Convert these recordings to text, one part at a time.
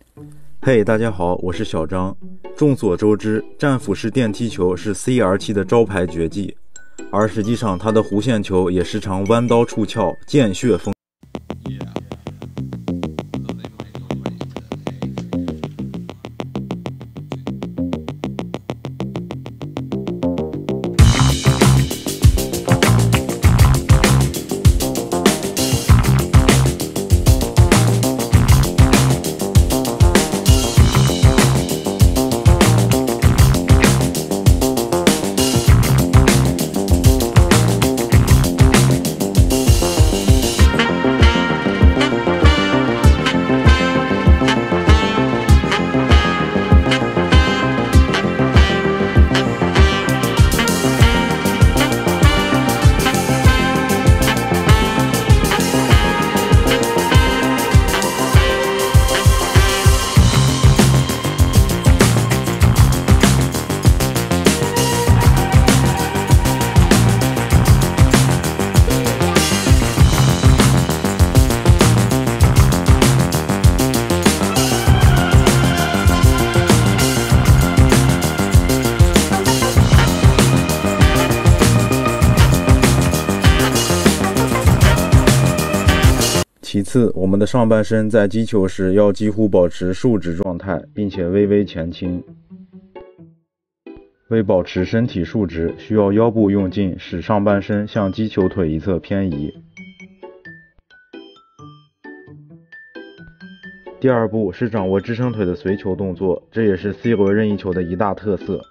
嘿，大家好，我是小张。众所周知，战斧式电梯球是 CR7 的招牌绝技，而实际上它的弧线球也时常弯刀出鞘，见血封。其次，我们的上半身在击球时要几乎保持竖直状态，并且微微前倾。为保持身体竖直，需要腰部用劲，使上半身向击球腿一侧偏移。第二步是掌握支撑腿的随球动作，这也是 C 轮任意球的一大特色。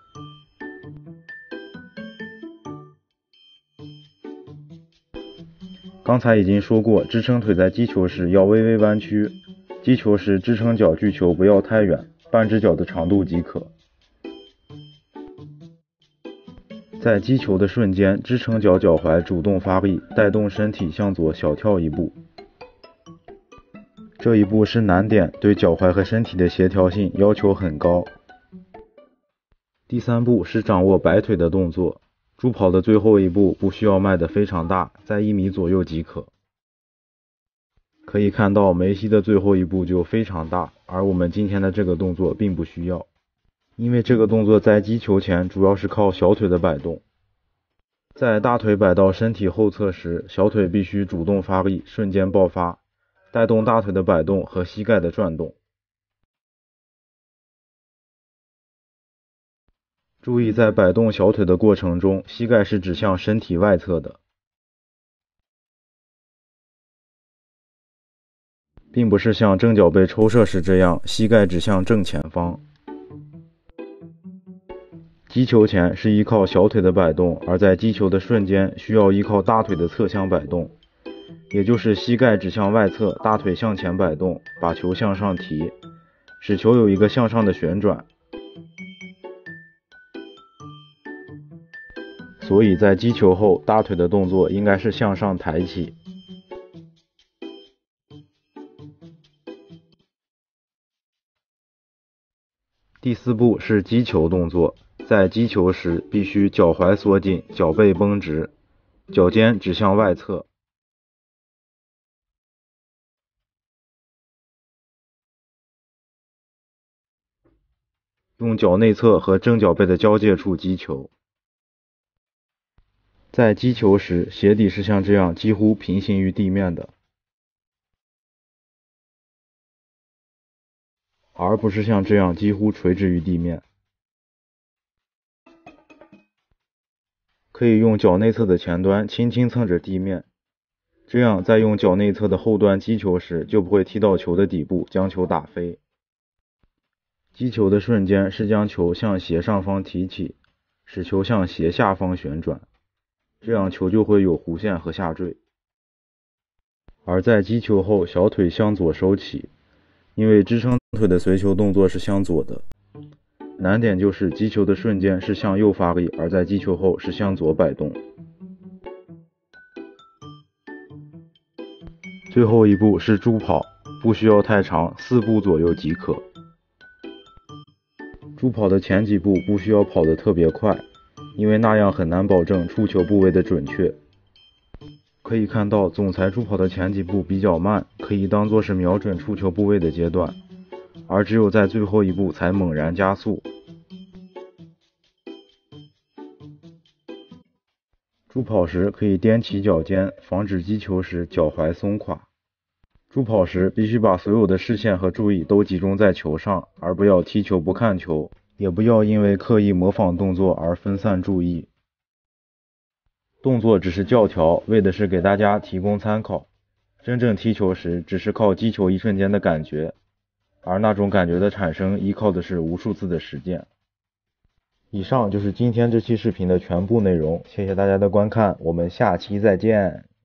刚才已经说过，支撑腿在击球时要微微弯曲，击球时支撑脚距球不要太远，半只脚的长度即可。在击球的瞬间，支撑脚脚踝主动发力，带动身体向左小跳一步。这一步是难点，对脚踝和身体的协调性要求很高。第三步是掌握摆腿的动作。助跑的最后一步不需要迈得非常大，在1米左右即可。可以看到梅西的最后一步就非常大，而我们今天的这个动作并不需要，因为这个动作在击球前主要是靠小腿的摆动。在大腿摆到身体后侧时，小腿必须主动发力，瞬间爆发，带动大腿的摆动和膝盖的转动。注意，在摆动小腿的过程中，膝盖是指向身体外侧的，并不是像正脚背抽射时这样，膝盖指向正前方。击球前是依靠小腿的摆动，而在击球的瞬间需要依靠大腿的侧向摆动，也就是膝盖指向外侧，大腿向前摆动，把球向上提，使球有一个向上的旋转。所以在击球后，大腿的动作应该是向上抬起。第四步是击球动作，在击球时必须脚踝缩紧，脚背绷直，脚尖指向外侧。用脚内侧和正脚背的交界处击球。在击球时，鞋底是像这样几乎平行于地面的，而不是像这样几乎垂直于地面。可以用脚内侧的前端轻轻蹭着地面，这样在用脚内侧的后端击球时，就不会踢到球的底部，将球打飞。击球的瞬间是将球向斜上方提起，使球向斜下方旋转，这样球就会有弧线和下坠。而在击球后，小腿向左收起，因为支撑腿的随球动作是向左的。难点就是击球的瞬间是向右发力，而在击球后是向左摆动。最后一步是助跑，不需要太长，4步左右即可。助跑的前几步不需要跑得特别快，因为那样很难保证触球部位的准确。可以看到总裁助跑的前几步比较慢，可以当作是瞄准触球部位的阶段， 而只有在最后一步才猛然加速。助跑时可以踮起脚尖，防止击球时脚踝松垮。助跑时必须把所有的视线和注意都集中在球上，而不要踢球不看球，也不要因为刻意模仿动作而分散注意。动作只是教条，为的是给大家提供参考。真正踢球时只是靠击球一瞬间的感觉，而那种感觉的产生依靠的是无数次的实践。以上就是今天这期视频的全部内容，谢谢大家的观看，我们下期再见。